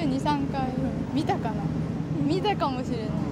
22、3回見たかな、見たかもしれない。